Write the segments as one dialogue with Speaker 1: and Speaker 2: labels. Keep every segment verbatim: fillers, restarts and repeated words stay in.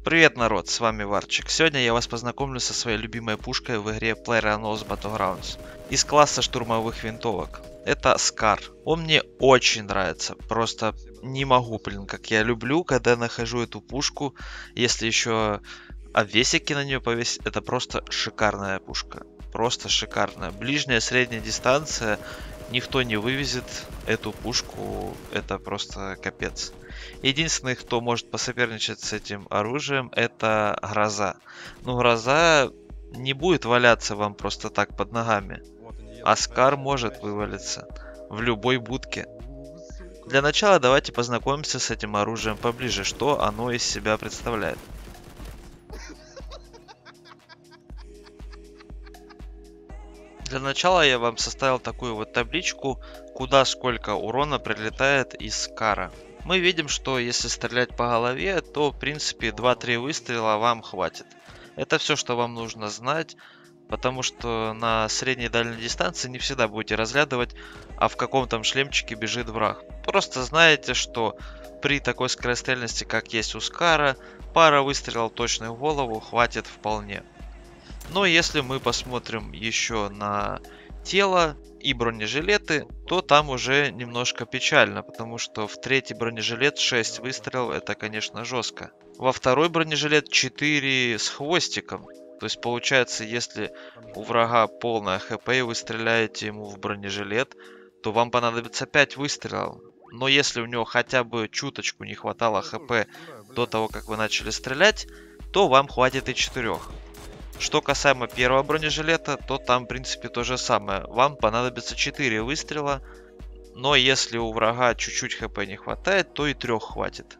Speaker 1: Привет, народ, с вами Варчик. Сегодня я вас познакомлю со своей любимой пушкой в игре PlayerUnknown's Battlegrounds из класса штурмовых винтовок. Это Скар. Он мне очень нравится, просто не могу, блин, как я люблю, когда нахожу эту пушку. Если еще обвесики на нее повесить, это просто шикарная пушка. Просто шикарная. Ближняя, средняя дистанция, никто не вывезет эту пушку, это просто капец. Единственный, кто может посоперничать с этим оружием, это Гроза. Но Гроза не будет валяться вам просто так под ногами. А Скар может вывалиться в любой будке. Для начала давайте познакомимся с этим оружием поближе, что оно из себя представляет. Для начала я вам составил такую вот табличку, куда сколько урона прилетает из Скара. Мы видим, что если стрелять по голове, то в принципе два-три выстрела вам хватит. Это все, что вам нужно знать, потому что на средней и дальней дистанции не всегда будете разглядывать, а в каком там шлемчике бежит враг. Просто знаете, что при такой скорострельности, как есть у Скара, пара выстрелов точно в голову хватит вполне. Но если мы посмотрим еще на тело и бронежилеты, то там уже немножко печально, потому что в третий бронежилет шесть выстрелов, это, конечно, жестко. Во второй бронежилет четыре с хвостиком. То есть получается, если у врага полная хп и вы стреляете ему в бронежилет, то вам понадобится пять выстрелов. Но если у него хотя бы чуточку не хватало хп до того, как вы начали стрелять, то вам хватит и четырех. Что касаемо первого бронежилета, то там в принципе то же самое. Вам понадобится четыре выстрела, но если у врага чуть-чуть хп не хватает, то и трех хватит.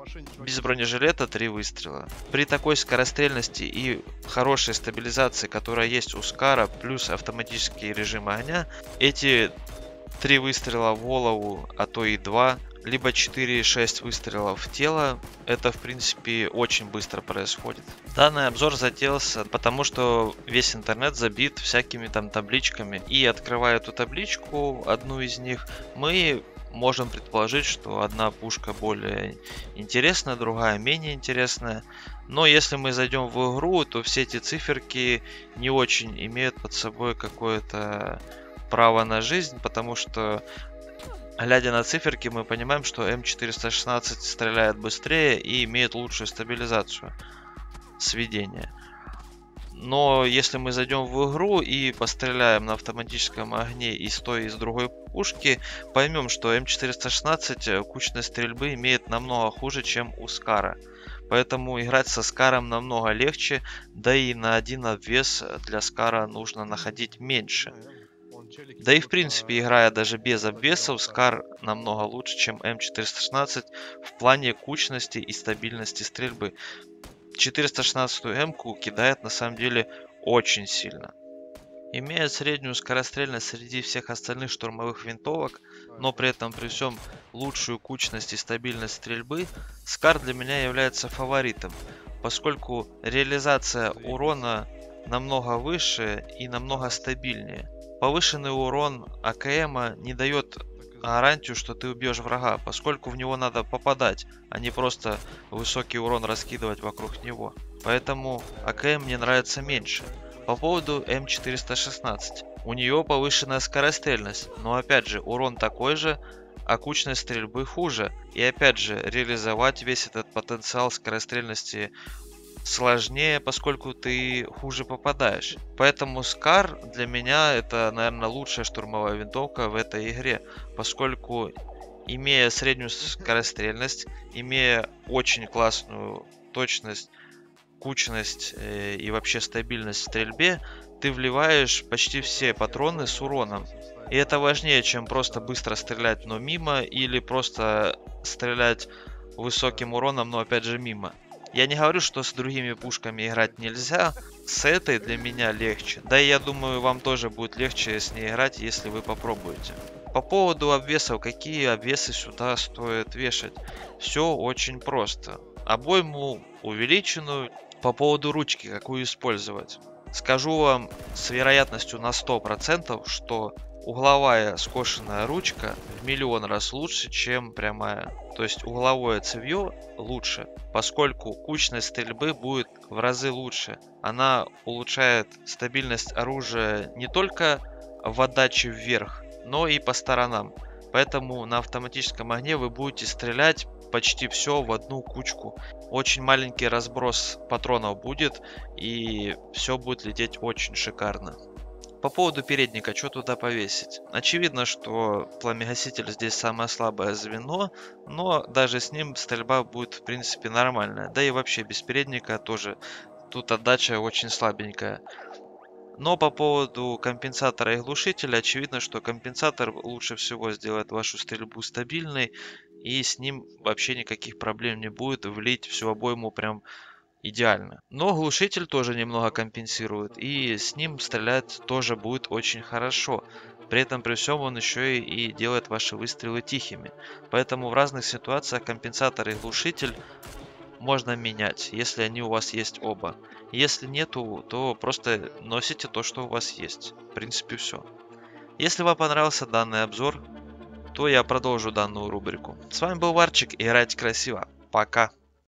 Speaker 1: Без бронежилета три выстрела. При такой скорострельности и хорошей стабилизации, которая есть у Скара, плюс автоматический режим огня, эти три выстрела в голову, а то и два, либо четыре-шесть выстрелов в тело, это в принципе очень быстро происходит. Данный обзор затеялся, потому что весь интернет забит всякими там табличками. И открывая эту табличку, одну из них, мы можем предположить, что одна пушка более интересная, другая менее интересная. Но если мы зайдем в игру, то все эти циферки не очень имеют под собой какое-то право на жизнь, потому что, глядя на циферки, мы понимаем, что эм четыреста шестнадцать стреляет быстрее и имеет лучшую стабилизацию сведения. Но если мы зайдем в игру и постреляем на автоматическом огне и с той, и с другой пушки, поймем, что эм четыреста шестнадцать кучность стрельбы имеет намного хуже, чем у Скара. Поэтому играть со Скаром намного легче, да и на один обвес для Скара нужно находить меньше. Да и в принципе, играя даже без обвесов, Скар намного лучше, чем эм четыреста шестнадцать в плане кучности и стабильности стрельбы. четыреста шестнадцатую М-ку кидает на самом деле очень сильно. Имея среднюю скорострельность среди всех остальных штурмовых винтовок, но при этом при всем лучшую кучность и стабильность стрельбы, Скар для меня является фаворитом, поскольку реализация урона намного выше и намного стабильнее. Повышенный урон а ка эм не дает гарантию, что ты убьешь врага, поскольку в него надо попадать, а не просто высокий урон раскидывать вокруг него. Поэтому а ка эм мне нравится меньше. По поводу эм четыреста шестнадцать. У нее повышенная скорострельность, но опять же урон такой же, а кучность стрельбы хуже. И опять же реализовать весь этот потенциал скорострельности сложнее, поскольку ты хуже попадаешь. Поэтому Скар для меня это, наверное, лучшая штурмовая винтовка в этой игре, поскольку, имея среднюю скорострельность, имея очень классную точность, кучность э, и вообще стабильность в стрельбе, ты вливаешь почти все патроны с уроном. И это важнее, чем просто быстро стрелять, но мимо, или просто стрелять высоким уроном, но опять же мимо. Я не говорю, что с другими пушками играть нельзя, с этой для меня легче. Да и я думаю, вам тоже будет легче с ней играть, если вы попробуете. По поводу обвесов, какие обвесы сюда стоит вешать? Все очень просто. Обойму увеличенную. По поводу ручки, какую использовать? Скажу вам с вероятностью на сто процентов, что угловая скошенная ручка в миллион раз лучше, чем прямая. То есть угловое цевье лучше, поскольку кучность стрельбы будет в разы лучше. Она улучшает стабильность оружия не только в отдаче вверх, но и по сторонам. Поэтому на автоматическом огне вы будете стрелять почти все в одну кучку. Очень маленький разброс патронов будет, и все будет лететь очень шикарно. По поводу передника, что туда повесить? Очевидно, что пламегаситель здесь самое слабое звено, но даже с ним стрельба будет в принципе нормальная. Да и вообще без передника тоже тут отдача очень слабенькая. Но по поводу компенсатора и глушителя, очевидно, что компенсатор лучше всего сделает вашу стрельбу стабильной, и с ним вообще никаких проблем не будет влить всю обойму прям идеально. Но глушитель тоже немного компенсирует, и с ним стрелять тоже будет очень хорошо. При этом при всем он еще и, и делает ваши выстрелы тихими. Поэтому в разных ситуациях компенсатор и глушитель можно менять, если они у вас есть оба. Если нету, то просто носите то, что у вас есть. В принципе, все. Если вам понравился данный обзор, то я продолжу данную рубрику. С вами был Варчик, играйте красиво. Пока.